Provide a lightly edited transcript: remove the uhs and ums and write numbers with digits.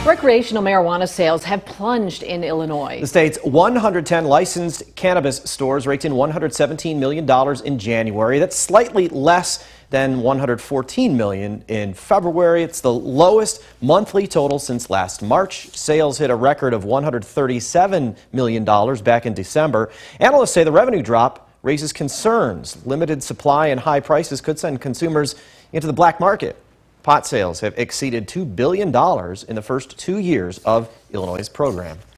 Recreational marijuana sales have plunged in Illinois. The state's 110 licensed cannabis stores raked in $117 million in January. That's slightly less than $114 million in February. It's the lowest monthly total since last March. Sales hit a record of $137 million back in December. Analysts say the revenue drop raises concerns. Limited supply and high prices could send consumers into the black market. Pot sales have exceeded $2 billion in the first 2 years of Illinois' program.